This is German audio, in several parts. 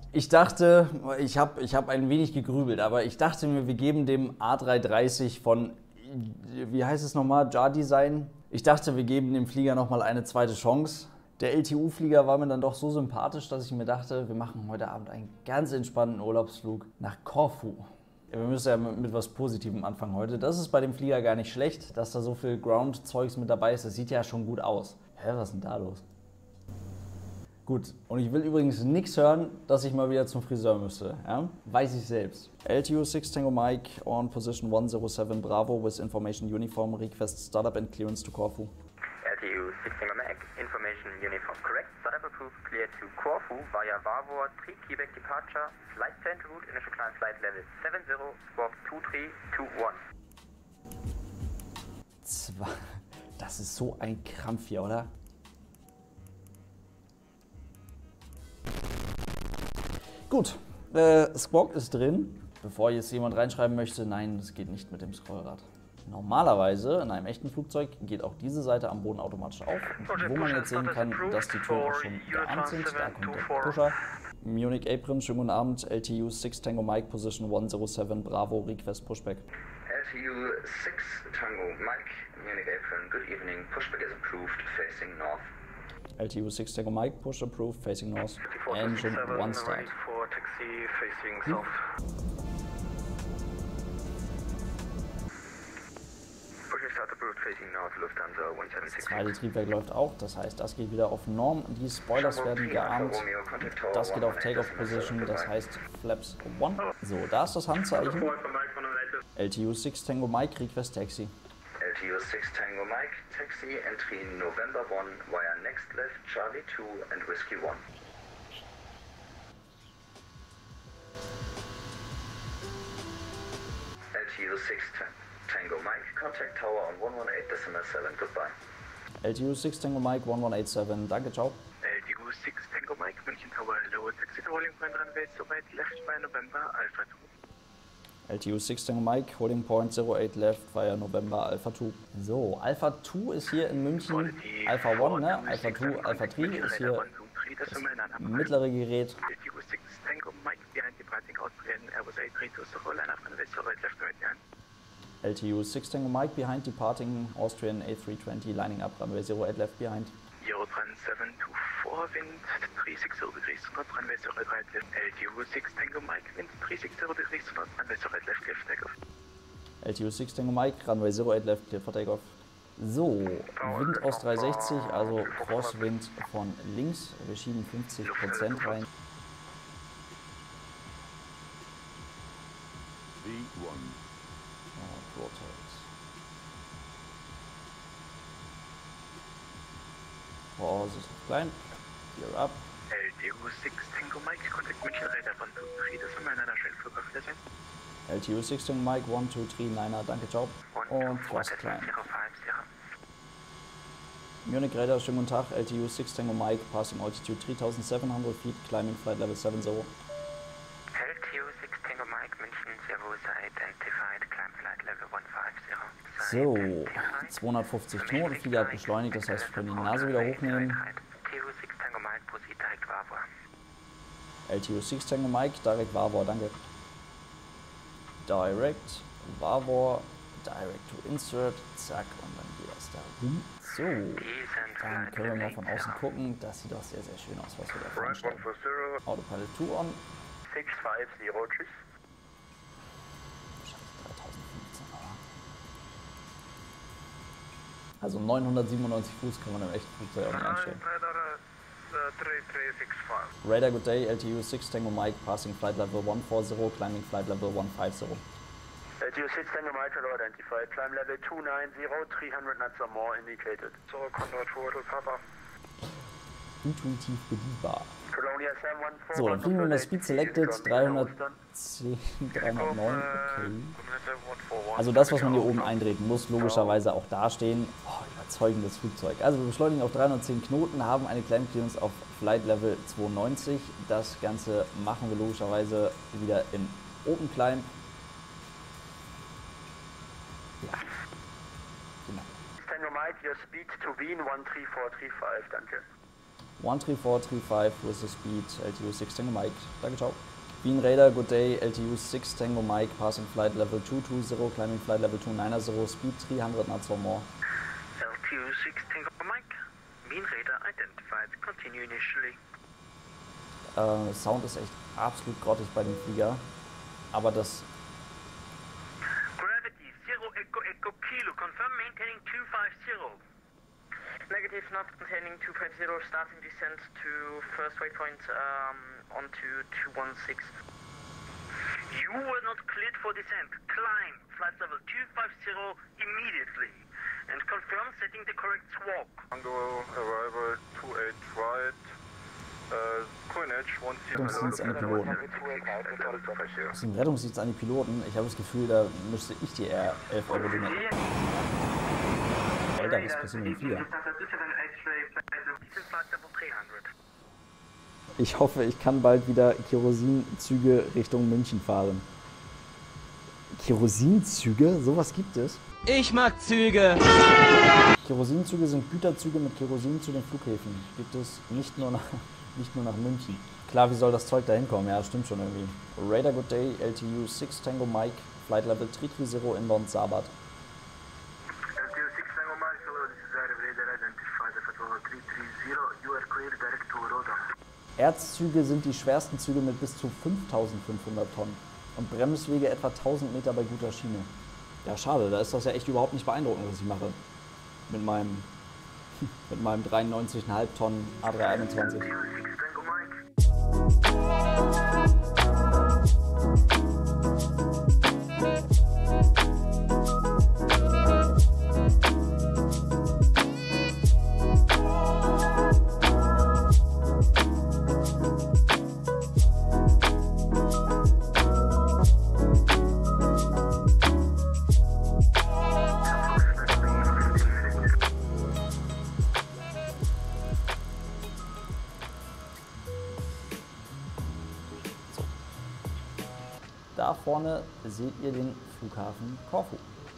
Ich dachte, ich hab ein wenig gegrübelt, aber ich dachte mir, wir geben dem A330 von, wie heißt es nochmal, Jar Design. Ich dachte, wir geben dem Flieger nochmal eine zweite Chance. Der LTU-Flieger war mir dann doch so sympathisch, dass ich mir dachte, wir machen heute Abend einen ganz entspannten Urlaubsflug nach Korfu. Ja, wir müssen ja mit was Positivem anfangen heute. Das ist bei dem Flieger gar nicht schlecht, dass da so viel Ground-Zeugs mit dabei ist. Das sieht ja schon gut aus. Hä, was ist denn da los? Gut, und ich will übrigens nichts hören, dass ich mal wieder zum Friseur müsste. Ja? Weiß ich selbst. LTU 6 Tango Mike on position 107 Bravo with information uniform request startup and clearance to Corfu. LTU 6 Tango Mike, information uniform correct, startup approved, clear to Corfu via Vavor 3 Quebec departure, flight plan route, initial climb flight level 70, squawk 2321. Das ist so ein Krampf hier, oder? Gut, Squawk ist drin. Bevor jetzt jemand reinschreiben möchte, nein, das geht nicht mit dem Scrollrad. Normalerweise in einem echten Flugzeug geht auch diese Seite am Boden automatisch auf, wo man jetzt sehen kann, dass die Türen auch schon gearmt sind. Da kommt der Pusher. Munich Apron, schönen guten Abend. LTU 6 Tango Mike, Position 107 Bravo, Request Pushback. LTU 6 Tango Mike, Munich Apron, good evening, pushback is approved, facing north. LTU 6 Tango Mike, push approved, facing north. Engine 1 start. Taxi facing south. Pushing start approved, facing north, Lufthansa 176. Das zweite Triebwerk läuft auch, das heißt, das geht wieder auf Norm. Die Spoilers werden gearmt. Das geht auf Takeoff Position, das heißt Flaps 1. So, da ist das Handzeichen. LTU 6 Tango Mike, Request Taxi. LTU 6 Tango Mike, taxi, entry November 1 via next left, Charlie 2 and Whiskey 1. LTU 6 Tango Mike, contact tower on 118.7, goodbye. LTU 6 Tango Mike, 1187, danke, ciao. LTU 6 Tango Mike, München Tower, hello, taxi to holding point runway, so right left by November, Alpha 2. LTU 6 Tango Mike, holding point 08 left via November Alpha 2. So, Alpha 2 ist hier in München, Alpha 1, ne? Alpha 2, Alpha 3 ist hier das mittlere Gerät. LTU 6 Tango Mike, behind departing Austrian Airbus A320, line up runway, so right left right behind. LTU 6 Tango Mike, behind departing Austrian A320, lining up runway 08 left behind. Eurotran 724, wind 360 degrees north, runway 08 right left. LTU 6 Tango Mike, wind 360 degrees north, runway 08 left, clear for takeoff. LTU 6 Tango Mike, runway 08 left, clear for takeoff. So, Wind aus 360, also Crosswind von links. Wir schieben 50% rein. Vorsicht, klein. Gear up. LTU 6 Tango Mike, contact München Radar 123, das ist mein einer schönen Flug auf Wiedersehen. LTU 6 Tango Mike, 123, danke, ciao. Und Thrust klein. Munich Radar, schönen guten Tag. LTU 6 Tango Mike, passing altitude 3700 feet, climbing flight level 70. LTU 6 Tango Mike, München, Servus, identified, climb flight level 150. So, 250 Knoten, Flieger hat beschleunigt, das heißt, wir können die Nase wieder hochnehmen. LTU 6 Tango Mike, proceed direct Vavor. LTU 6 Tango Mike, direct Vavor, danke. Direct Vavor, direct to insert, zack, und dann geht das da rum. So, dann können wir mal von außen gucken. Das sieht doch sehr, sehr schön aus, was wir da vorne stellen. Autopilot 2 on. 650, tschüss. 3015, aber. Also 997 Fuß kann man im echten Flugzeug auch nicht einstellen. Radar, good day, LTU 6 Tango Mike, passing flight level 140, climbing flight level 150. LTU 6 Tango Mike, hello, identified, climb level 290, 300 knots or more indicated. So, Conrad Hotel, Papa. Intuitiv bedienbar. Colonia 714. So, dann fliegen wir mit der Speed Selected 310, 309, okay. Also das, was man hier oben eindreht, muss logischerweise auch dastehen. Oh, überzeugendes Flugzeug. Also wir beschleunigen auf 310 Knoten, haben eine Climb Clearance auf Flight Level 92. Das Ganze machen wir logischerweise wieder in Open Climb. Ja, genau. Tango Mike, your speed to Wien 13435, danke. 13435 with the speed, LTU 6 Tango Mike. Danke, ciao. Bean Raider, good day, LTU 6 Tango Mike, passing flight level 220, climbing flight level 290, speed 300 knots or more. LTU 6 Tango Mike, Bean Raider identified, continue initially. Sound ist echt absolut grottig bei dem Flieger, aber das... Gravity 0 Echo Echo Kilo, confirm maintaining 250. Negative, not containing 250, starting descent to first waypoint onto 216. You were not cleared for descent. Climb flight level 250 immediately and confirm setting the correct squawk. Tango arrival 28 right. Rettungsdienst an die Piloten. Aus dem Rettungsdienst an die Piloten. Ich habe das Gefühl, da müsste ich die R11 Euro nehmen. Alter, was passiert mit dem Flieger? Ich hoffe, ich kann bald wieder Kerosinzüge Richtung München fahren. Kerosinzüge? Sowas gibt es? Ich mag Züge! Kerosinzüge sind Güterzüge mit Kerosin zu den Flughäfen. Gibt es nicht nur nach München. Klar, wie soll das Zeug da hinkommen? Ja, stimmt schon irgendwie. Radar Good Day, LTU 6 Tango Mike, Flight Level 330 inbound Sabat. LTU 6 Tango Mike, hello, this is Radar identified at 330, you are clear direct to Roda. Erzzüge sind die schwersten Züge mit bis zu 5500 Tonnen und Bremswege etwa 1000 Meter bei guter Schiene. Ja, schade, da ist das ja echt überhaupt nicht beeindruckend, was ich mache. Mit meinem 93,5 Tonnen A321. Da vorne seht ihr den Flughafen Korfu.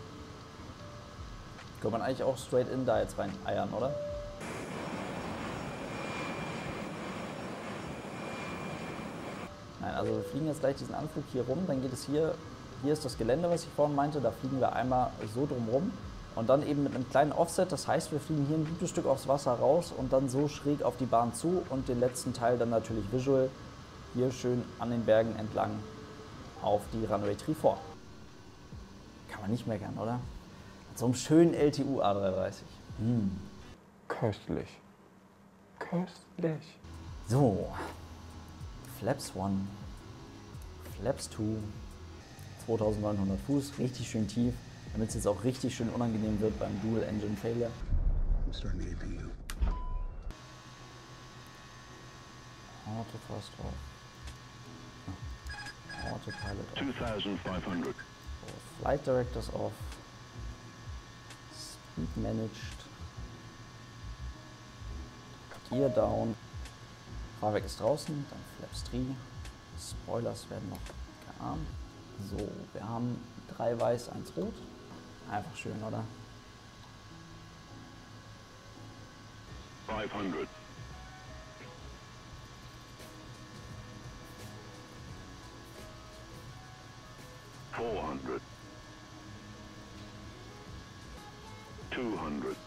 Kann man eigentlich auch straight in da jetzt rein eiern, oder? Nein, also wir fliegen jetzt gleich diesen Anflug hier rum, dann geht es hier ist das Gelände, was ich vorhin meinte, da fliegen wir einmal so drumrum und dann eben mit einem kleinen Offset, das heißt, wir fliegen hier ein gutes Stück aufs Wasser raus und dann so schräg auf die Bahn zu und den letzten Teil dann natürlich visual hier schön an den Bergen entlang auf die Runway 34. Kann man nicht meckern, oder? Mit so einem schönen LTU A330. Köstlich. Köstlich. So, Flaps 1, Flaps 2, 2900 Fuß, richtig schön tief, damit es jetzt auch richtig schön unangenehm wird beim Dual Engine Failure. Auto fast off. Autopilot off. 2500. Flight Directors off. Speed Managed. Gear down. Fahrwerk ist draußen, dann Flaps 3. Spoilers werden noch gearmt. So, wir haben 3 weiß, 1 rot. Einfach schön, oder? 500. $400. 200.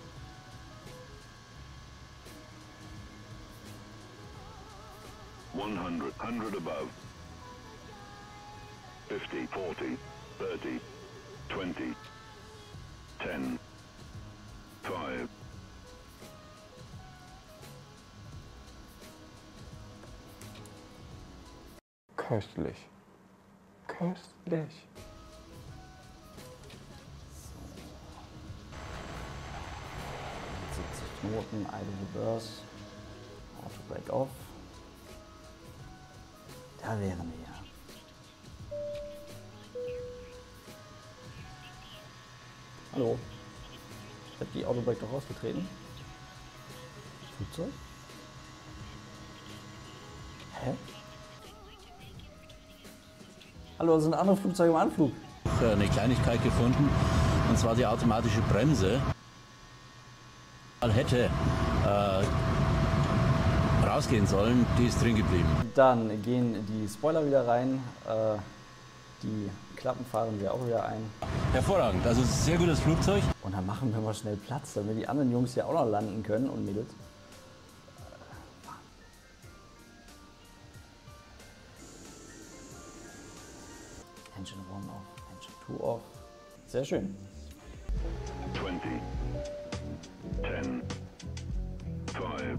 100. 100 above. 50. 40. 30. 20. 10. 5. Köstlich. Köstlich. 70 Knoten, Idle Reverse, Auto Brake Off. Da wären wir ja. Hallo? Ich habe die Autobrake doch rausgetreten. Flugzeug? Hä? Hallo, da sind andere Flugzeuge im Anflug. Eine Kleinigkeit gefunden, und zwar die automatische Bremse. Man hätte rausgehen sollen, die ist drin geblieben. Dann gehen die Spoiler wieder rein, die Klappen fahren wir auch wieder ein. Hervorragend, also sehr gutes Flugzeug. Und dann machen wir mal schnell Platz, damit die anderen Jungs hier auch noch landen können und Mädels. Engine 1 off, Engine 2 off. Sehr schön. 20, 10, 5,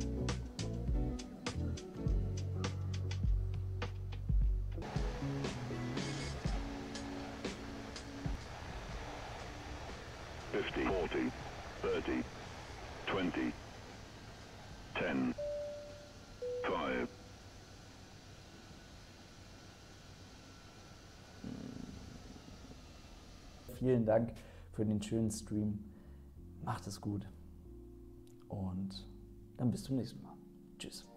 50, 40, 30, 20, 10, 5, Vielen Dank für den schönen Stream. Macht es gut. Und dann bis zum nächsten Mal. Tschüss.